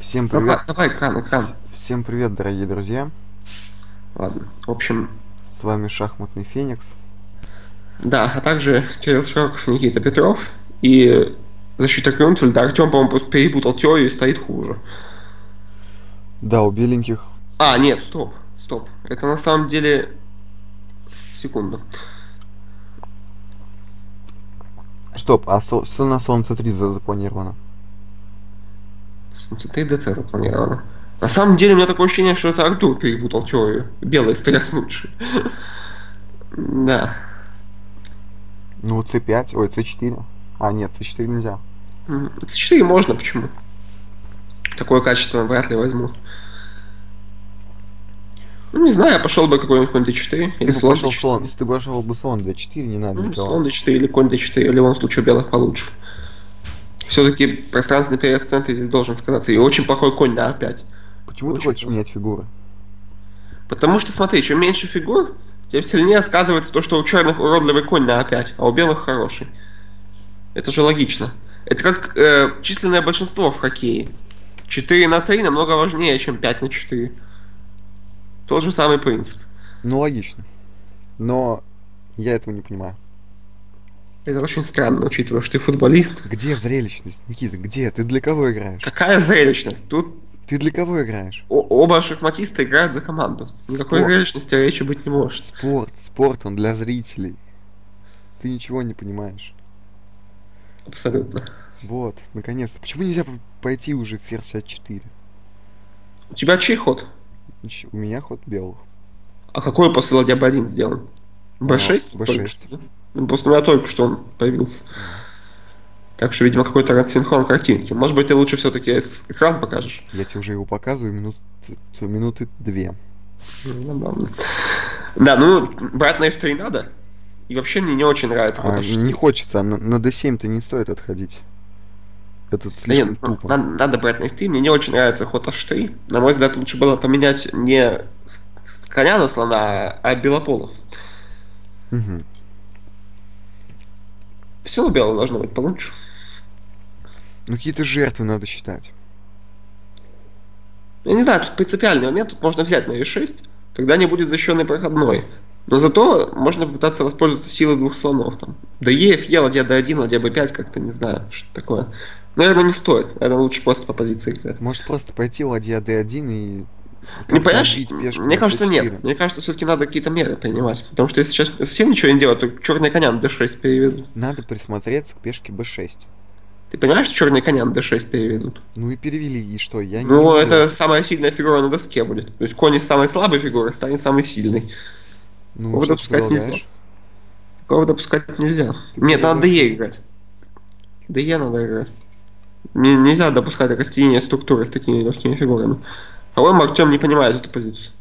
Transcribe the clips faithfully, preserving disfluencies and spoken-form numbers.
Всем Ну, привет. ка- давай экран, экран. Вс- Всем привет, дорогие друзья. Ладно. В общем, С вами Шахматный Феникс. да, а также Кирилл Широков, Никита Петров и защита Крюнтвельда. Артем, по-моему, просто перепутал теорию и стоит хуже. Да, у беленьких. А, нет, стоп, стоп. Это на самом деле... Секунду. Стоп, а со- с- на Солнце три за- запланировано. Солнце три ДЦ запланировано. На самом деле у меня такое ощущение, что это Артур перепутал теорию. Белые стоят лучше. Да. Ну, С пять, ой, С четыре. А, нет, С четыре нельзя. С четыре можно, почему? Такое качество вряд ли возьму. Ну, не знаю, я пошел бы какой-нибудь конь d4 Ты или бы слон пошел d4. слон, ты бы пошел бы слон Д четыре, не надо Ну, никого. слон d4 или конь d4, в любом случае у белых получше. Все-таки пространственный переезд в центре здесь должен сказаться. И очень плохой конь на а пять. Почему ты Очень хочешь плохо. менять фигуры? Потому что, смотри, чем меньше фигур, тем сильнее сказывается то, что у черных уродливый конь на а пять, а у белых хороший. Это же логично. Это как э, численное большинство в хоккее. четыре на три намного важнее, чем пять на четыре. Тот же самый принцип. Ну, логично. Но я этого не понимаю. Это очень странно, учитывая, что ты футболист. Где зрелищность? Никита, где? Ты для кого играешь? Какая зрелищность? Тут Ты для кого играешь? о- оба шахматиста играют за команду. Никакой Спорт. зрелищности речи быть не может. Спорт, спорт, он для зрителей. Ты ничего не понимаешь. Абсолютно. Вот, наконец-то. Почему нельзя п- пойти уже в ферзь а четыре? У тебя чей ход? Ч- У меня ход белых. А какой после ладья бэ один сделан? бэ шесть? бэ Только шесть. что, да? Ну, просто у меня только что он появился. Так что, видимо, какой-то рассинхрон картинки. Может быть, ты лучше все-таки экран покажешь? Я тебе уже его показываю минут, т- минуты две. Ну, забавно. Да, ну, брать на эф три надо. И вообще мне не очень нравится ход А, а четыре. не хочется, а на, на дэ семь-то не стоит отходить. Это Да слишком нет, ну, тупо. надо, надо брать на эф три. Мне не очень нравится ход аш три. На мой взгляд, лучше было поменять не с- с коня на слона, а белополов. Мгм. Все у белого должно быть получше. Ну какие-то жертвы надо считать. Я не знаю, тут принципиальный момент. Тут можно взять на е шесть, тогда не будет защищенный проходной. Но зато можно попытаться воспользоваться силой двух слонов. Там. ДЕ, ФЕ, ладья дэ один, ладья бэ пять, как-то не знаю, что такое. Наверное, не стоит. Наверное, лучше просто по позиции играть. Может просто пойти ладья дэ один и Не как-то понимаешь, отбить пешку мне на кажется, цэ четыре. нет. Мне кажется, все-таки надо какие-то меры принимать. Потому что если сейчас совсем ничего не делать, то черные коня на дэ шесть переведут. Надо присмотреться к пешке бэ шесть. Ты понимаешь, что черные коня на дэ шесть переведут? Ну и перевели, и что? Я не Ну, видел. это самая сильная фигура на доске будет. То есть конь из самой слабой фигуры станет самой сильной. Ну, Такого что ты допускать нельзя. предлагаешь? Такого допускать нельзя. Ты Нет, надо предлагаешь? ДЕ играть. ДЕ надо играть. Не- нельзя допускать растение структуры с такими легкими фигурами. По-моему, Артем не понимает эту позицию.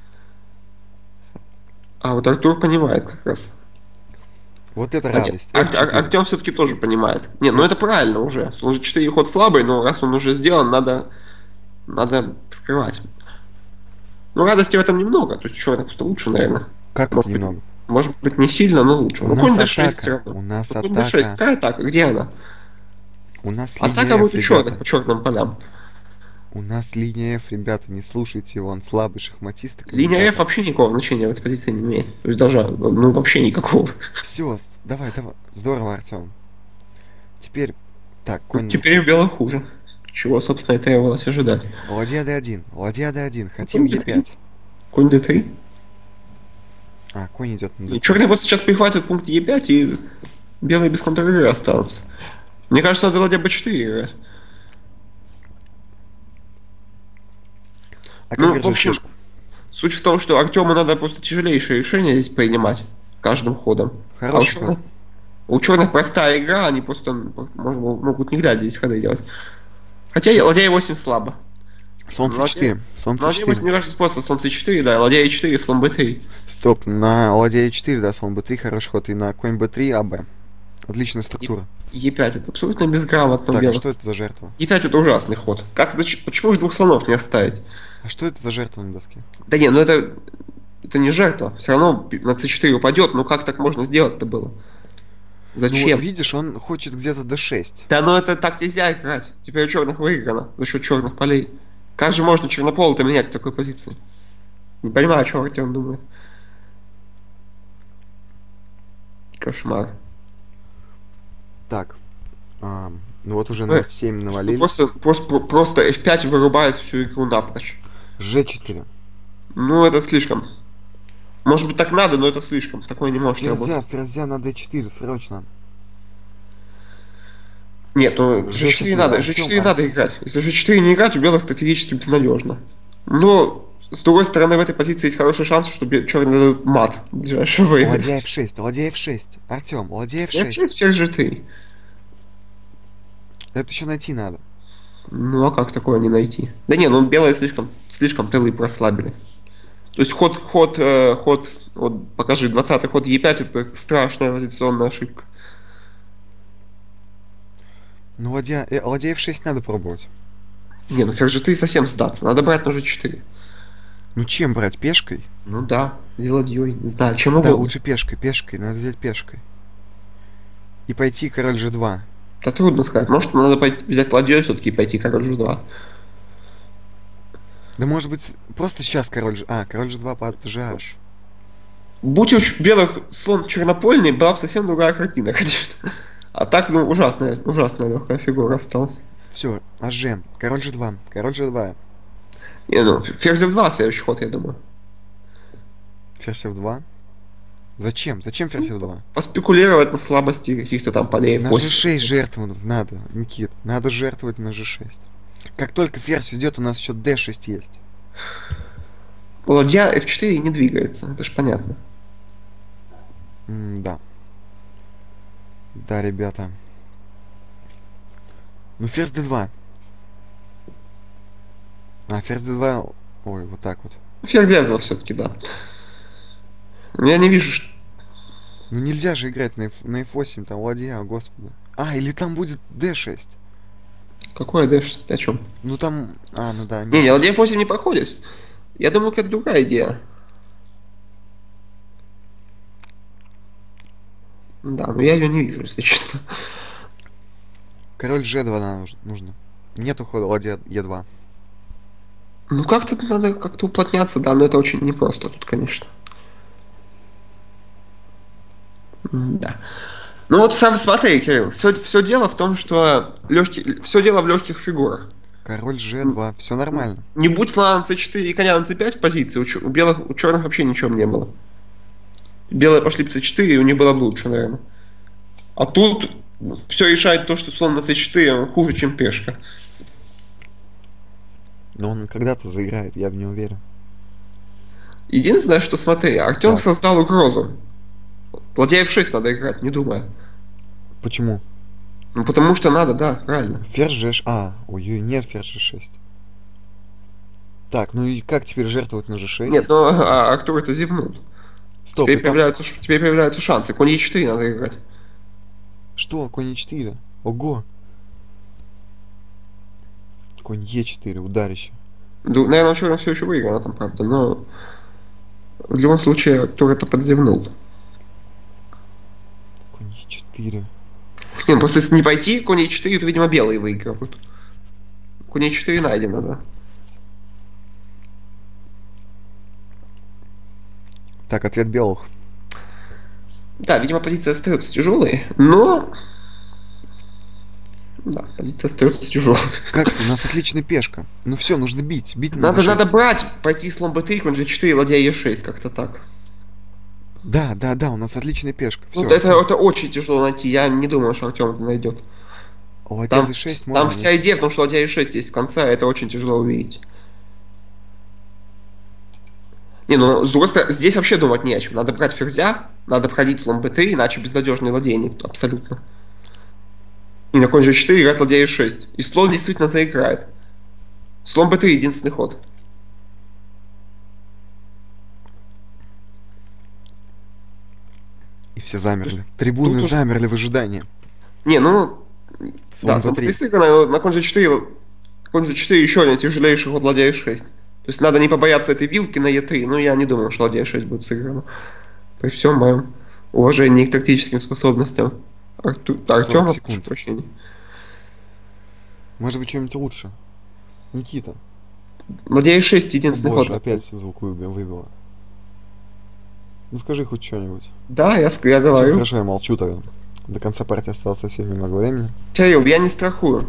А вот Артур понимает как раз. Вот это А нет, радость. Ар- эф Ар- четыре. Артем все-таки тоже понимает. Не, ну это правильно уже. Слон же четыре ход слабый, но раз он уже сделан, надо, надо скрывать. Ну, радости в этом немного. То есть черных просто лучше, наверное. Как это Может быть, немного? может быть, не сильно, но лучше. У Ну, нас конь дэ шесть атака, все равно. у нас Ну, конь дэ шесть, атака. какая атака? Где она? У нас Атака линия будет F, у черных, ребята. по черным полям. У нас линия F, ребята, не слушайте его, он слабый шахматист. и Линия F комментатор. вообще никакого значения в этой позиции не имеет. То есть даже, ну, вообще никакого. Все, давай, давай. Здорово, Артем. Теперь, так, конь... Теперь у белых хуже. Чего, собственно, и требовалось ожидать. Ладья дэ один, ладья дэ один, хотим конь е пять. Конь дэ три. А, конь идет на И дэ три. черные просто сейчас прихватят пункт е пять, и белые без контр-игры останутся. Мне кажется, надо ладья бэ четыре играть. А как Ну, в держать общем, пешку? суть в том, что Артему надо просто тяжелейшее решение здесь принимать каждым ходом. А у Хороший черных, ход. у черных простая игра, они просто может, могут не глядя здесь ходы делать. Хотя и ладья е восемь слабо. Слон ладья- цэ четыре, слон цэ Ладья восемь, мне четыре. кажется, просто слон цэ четыре, да, ладья е четыре, слон бэ три. Стоп, на ладья е четыре, да, слон бэ три, хороший ход, и на конь бэ три, АБ. Отличная структура. е пять это абсолютно безграмотно Так, а белых. что это за жертва? е пять это ужасный ход. Как, зач- почему же двух слонов не оставить? А что это за жертва на доске? Да не, ну это, это не жертва. Все равно на цэ четыре упадет, ну как так можно сделать-то было? Зачем? Ну, видишь, он хочет где-то дэ шесть. Да, но это так нельзя играть. Теперь у черных выиграно за счет черных полей. Как же можно чернополый-то менять в такой позиции? Не понимаю, о чем Артем думает. Кошмар. Так. А, ну вот уже Э, на эф семь Ну, навалились. просто, просто, просто эф пять вырубает всю игру напрочь. жэ четыре. Ну, это слишком. Может быть, так надо, но это слишком. Такое не может Ферзя, работать. ферзя на дэ четыре, срочно. Нет, ну жэ жэ четыре четыре, надо, Артём, жэ четыре надо Артём. играть. Если жэ четыре не играть, у белых стратегически безнадежно. Но, с другой стороны, в этой позиции есть хороший шанс, что черные дадут мат в ближайшее время. Ладья эф шесть, ладья эф шесть. Артем, ладья эф Я шесть. вообще через жэ три. Это еще найти надо. Ну, а как такое не найти? Да не, ну белые слишком, слишком тылы прослабили. То есть ход, ход, э, ход, вот покажи, двадцатый ход е пять это страшная позиционная ошибка. Ну, ладья, э, ладья эф шесть надо пробовать. Не, ну ферзь жэ три совсем сдаться, надо брать на жэ четыре. Ну, чем брать? Пешкой? Ну да, или ладьей, не знаю, чем Да, угодно. лучше пешкой, пешкой, надо взять пешкой. И пойти король жэ два. Да трудно сказать, может надо пойти, взять ладьей все-таки и пойти король жэ два. Да может быть, просто сейчас король жэ... А, король жэ два под жэ аш. Будь у ч- белых слон чернопольный, была бы совсем другая картина, конечно. А так, ну, ужасная, ужасная легкая фигура осталась. Все, аш, король жэ два, король жэ два. Не, ну, ферзь эф два следующий ход, я думаю. Ферзь эф два. Зачем? Зачем ферзь эф два? Поспекулировать на слабости каких-то там полей. На восемь. жэ шесть жертвовать надо, Никит. Надо жертвовать на жэ шесть. Как только ферзь уйдет, у нас еще дэ шесть есть. Ладья эф четыре не двигается, это ж понятно. М, да. Да, ребята. Ну, ферзь дэ два. А, ферзь дэ два... Ой, вот так вот. Ферзь эф два все-таки, да. Я не вижу, что... Ну, нельзя же играть на, F- на эф восемь, там, ладья, господи. А, или там будет дэ шесть. Какое дэ шесть, о чем? Ну, там... А, ну да. Не, не, ладья эф восемь не проходит. Я думаю, это другая идея. Да, но я ее не вижу, если честно. Король жэ два надо- нужно. Нет ухода, ладья е два. Ну, как-то надо как-то уплотняться, да, но это очень непросто тут, конечно. М, Да. Ну вот сам смотри, Кирилл, все, все дело в том, что легкий, все дело в легких фигурах. Король жэ два. Все нормально. Не будь слона на цэ четыре и коня на цэ пять в позиции, у, чё- у белых, у черных вообще ничего не было. Белые пошли бы цэ четыре, и у них было бы лучше, наверное. А тут все решает то, что слон на цэ четыре он хуже, чем пешка. Но он когда-то заиграет, я в не уверен. Единственное, что смотри, Артем Так. создал угрозу. Ладья эф шесть надо играть, не думая. Почему? Ну потому что надо, да, правильно. Ферзь жэ... ш- А, ой, нет, ферзь жэ шесть. Так, ну и как теперь жертвовать на жэ шесть? Нет, но а, Артур это зевнул. Стоп, Теперь и как- появляются, ш- теперь появляются шансы. Конь е четыре надо играть. Что? Конь е четыре? Ого! Конь е четыре, ударище. Ду- Наверное, черным все еще выиграно там, правда, но в любом случае Артур это подзевнул. Конь е четыре. Не, ну просто если не пойти, конь е четыре, то, видимо, белые выигрывают. Конь е четыре найдено, да. Так, ответ белых. Да, видимо, позиция остается тяжелой, но... Да, позиция остается тяжелой. Как это? У нас отличная пешка. Ну все, нужно бить. Бить на Надо, жэ шесть. надо брать, пойти слон бэ три, конь же четыре, ладья е шесть, как-то так. Да, да, да, у нас отличная пешка. Все, Ну, это, это очень тяжело найти, я не думаю, что Артем это найдет. ладья Там, дэ шесть там можно. вся идея в том, что ладья е шесть есть в конце, а это очень тяжело увидеть. Не, ну, с другой стороны, здесь вообще думать не о чем. Надо брать ферзя, надо обходить слон бэ три, иначе безнадежный ладейник, абсолютно. И на конь же четыре играть ладья е шесть. И слон действительно заиграет. Слон бэ три единственный ход. И все замерли. Трибуны тут уж- замерли в ожидании. Не, ну... Слон да, слон бэ три. бэ три сыграно, на конь же четыре... Конь же четыре еще один тяжелейший ход ладья е шесть. То есть надо не побояться этой вилки на е три, но я не думаю, что ладья е шесть будет сыграно. При всем моем уважении к тактическим способностям Арту... сорок Артема, прошу секунд. прощения. Может быть, что-нибудь лучше? Никита. Ладья эф шесть О единственный ход. боже, опять звук выбил, выбило. Ну скажи хоть что-нибудь. Да, я, ск- я Все, говорю. хорошо, я молчу тогда. До конца партии осталось совсем немного времени. Кирилл, я не страхую.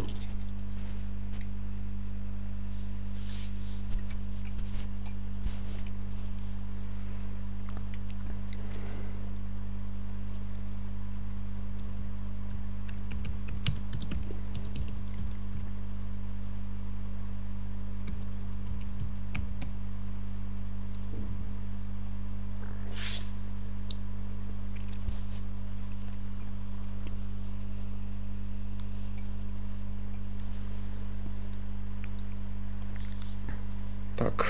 Так.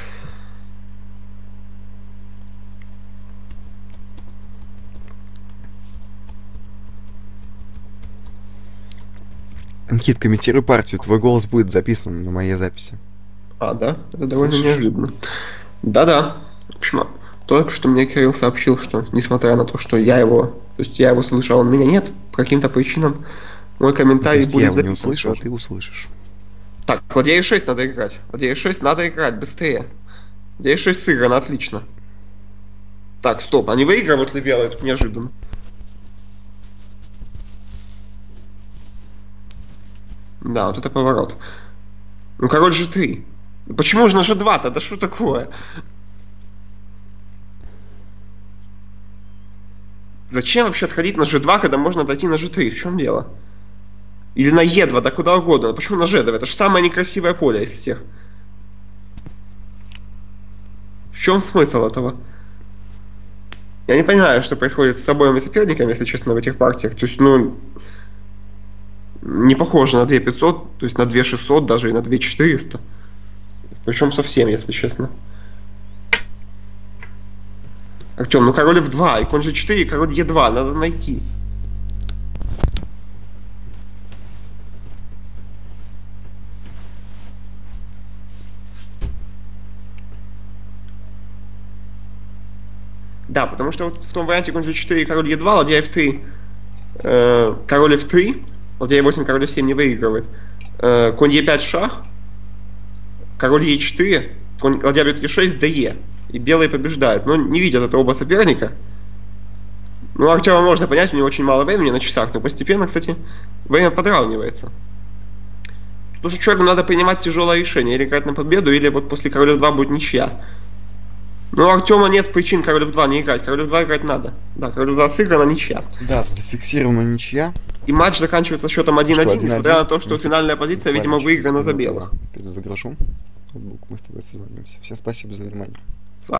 Никит, комментируй партию, твой голос будет записан на моей записи. А, да? Это довольно Слышишь? неожиданно. Да-да. В общем, только что мне Кирилл сообщил, что несмотря на то, что я его, то есть я его слышал, а он меня нет, по каким-то причинам мой То комментарий есть я будет его не записан. услышу, а тоже. ты услышишь. Так, ладья эф шесть надо играть. Ладья эф шесть надо играть, быстрее. Ладья эф шесть сыграно, отлично. Так, стоп, они выигрывают ли белые? Тут неожиданно. Да, вот это поворот. Ну, король же три. Почему же на же два-то? Да что такое? Зачем вообще отходить на же два, когда можно дойти на же три? В чем дело? Или на е два, да куда угодно. Почему на же два? Это же самое некрасивое поле из всех. В чем смысл этого? Я не понимаю, что происходит с обоими соперниками, если честно, в этих партиях. То есть, ну, не похоже на две пятьсот, то есть на две шестьсот, даже и на две четыреста. Причем совсем, если честно. Артем, ну король эф два, и конь же четыре, и король е два, надо найти. Да, потому что вот в том варианте конь же четыре, и король е два, ладья эф три, э, король эф три, ладья е восемь, король эф семь не выигрывает. Э, конь е пять шах, король е четыре, конь, ладья бьет е шесть, де. И белые побеждают. Но не видят это оба соперника. Ну, Артема можно понять, у него очень мало времени на часах, но постепенно, кстати, время подравнивается. Тут уже черным надо принимать тяжелое решение. Или играть на победу, или вот после короля эф два будет ничья. Но у Артема нет причин король эф два не играть. Король эф два играть надо. Да, король эф два сыграна, ничья. Да, зафиксирована ничья. И матч заканчивается счетом один-один, несмотря на то, что финальная позиция, видимо, выиграна за белых. Перезагружу. Ноутбук, мы с тобой созвонимся. Всем спасибо за внимание.